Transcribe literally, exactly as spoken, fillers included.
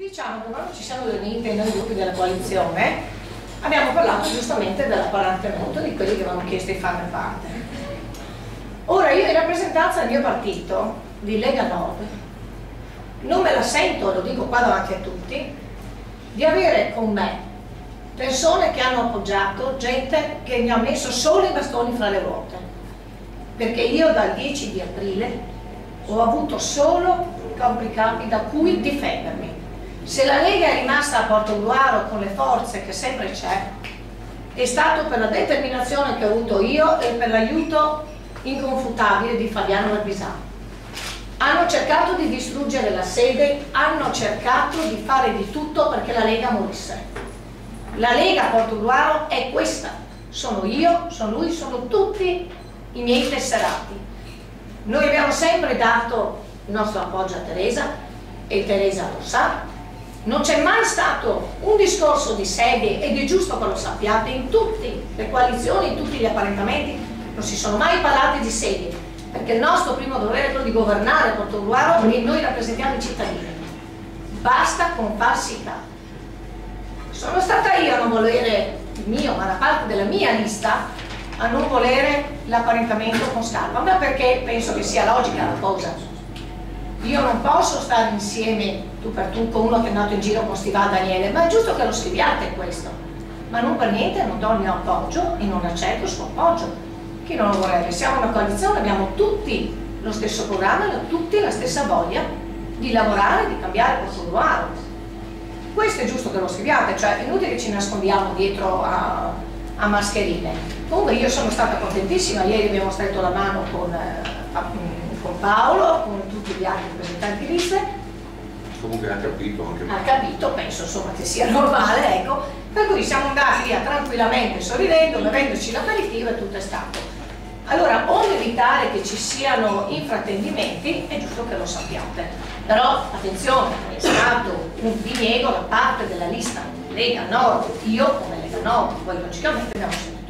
Diciamo che quando ci siamo riuniti noi gruppi della coalizione abbiamo parlato giustamente dell'apparentamento di quelli che avevano chiesto di farne parte. Ora io in rappresentanza del mio partito, di Lega Nord, non me la sento, lo dico qua davanti a tutti, di avere con me persone che hanno appoggiato gente che mi ha messo solo i bastoni fra le ruote, perché io dal dieci di aprile ho avuto solo campi capi da cui difendermi. Se la Lega è rimasta a Portogruaro con le forze che sempre c'è, è stato per la determinazione che ho avuto io e per l'aiuto inconfutabile di Fabiano Barbisano. Hanno cercato di distruggere la sede, hanno cercato di fare di tutto perché la Lega morisse. La Lega a Portogruaro è questa, sono io, sono lui, sono tutti i miei tesserati. Noi abbiamo sempre dato il nostro appoggio a Teresa e Teresa lo sa. Non c'è mai stato un discorso di sedie ed è giusto che lo sappiate, in tutte le coalizioni, in tutti gli apparentamenti non si sono mai parlati di sedie, perché il nostro primo dovere è quello di governare Portogruaro e noi rappresentiamo i cittadini. Basta con falsità. Sono stata io a non volere il mio, ma da parte della mia lista, a non volere l'apparentamento con Scarpa, ma perché penso che sia logica la cosa. Io non posso stare insieme tu per tu con uno che è andato in giro con Stivà Daniele, ma è giusto che lo scriviate questo. Ma non per niente non do il mio appoggio e non accetto il suo appoggio. Chi non lo vorrebbe? Siamo una coalizione, abbiamo tutti lo stesso programma, tutti la stessa voglia di lavorare, di cambiare Portogruaro. Questo è giusto che lo scriviate, cioè è inutile che ci nascondiamo dietro a, a mascherine. Comunque io sono stata contentissima, ieri abbiamo stretto la mano con, con Paolo, con tutti gli altri rappresentanti di liste. Comunque ha capito anche Ha capito, penso insomma che sia normale, ecco, per cui siamo andati via tranquillamente, sorridendo, bevendoci l'aperitivo e tutto è stato. Allora, onde evitare che ci siano infraintendimenti, è giusto che lo sappiate. Però, attenzione, è stato un diniego da parte della lista Lega Nord, io come Lega Nord, poi logicamente abbiamo sentito